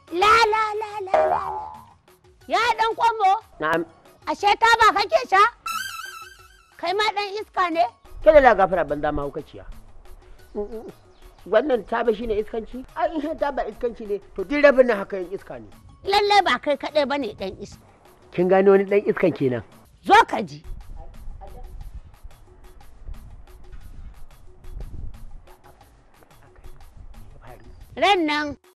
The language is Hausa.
La la la la la. Ya dan kwamo? Na'am. Ashe ta ba kake sha? Kai ma dan iska ne? Kada la gafara banza mahaukaciya. Wannan taba shine iskanci? Ai in taba iskanci ne to duk rabin nan haka yin iska ne. Lalle ba kai kadai bane dan iska. Kin gane wani dan iskan kenan? Zo ka ji. Ran nan